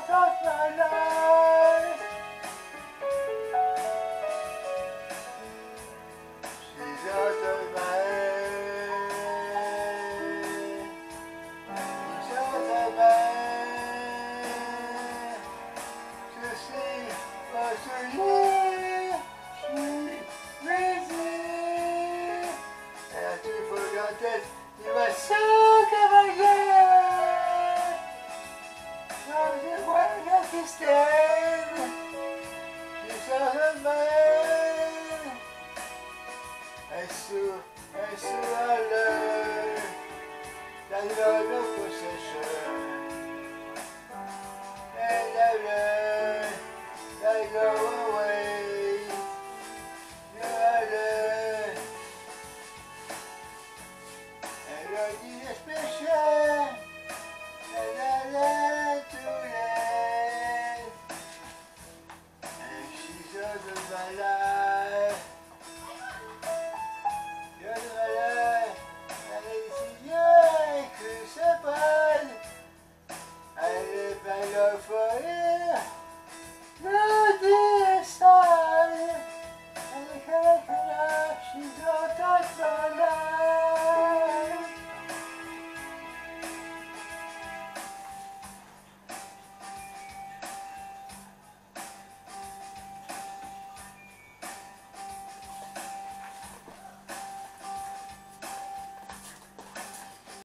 of my life. She's out of my head. She's out of my head. To see what to live, she's busy. And you forgot that you were so cavalier. Now the one that is dead. She's out of my head. I learned that you are no possession. And I learned that I go away. You are learned. And you're the special. And I learned to let. And she's out of my life. You're out of my life. And it's your crucified. I live my love for you.